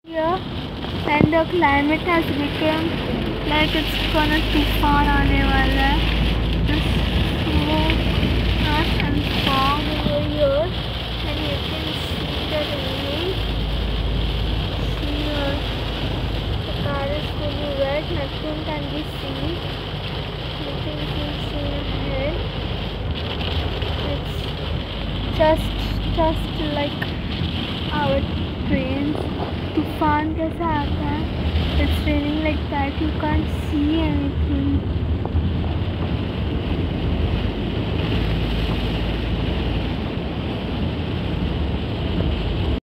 here, and the climate has become like it's gonna tufan aane wala hai. The smoke and fog over here, and you can see the rain. See here, the car is fully wet, nothing can be seen. Nothing can be seen ahead. It's just like our trains. तूफान कैसा आता है? It's raining like that. You can't see anything.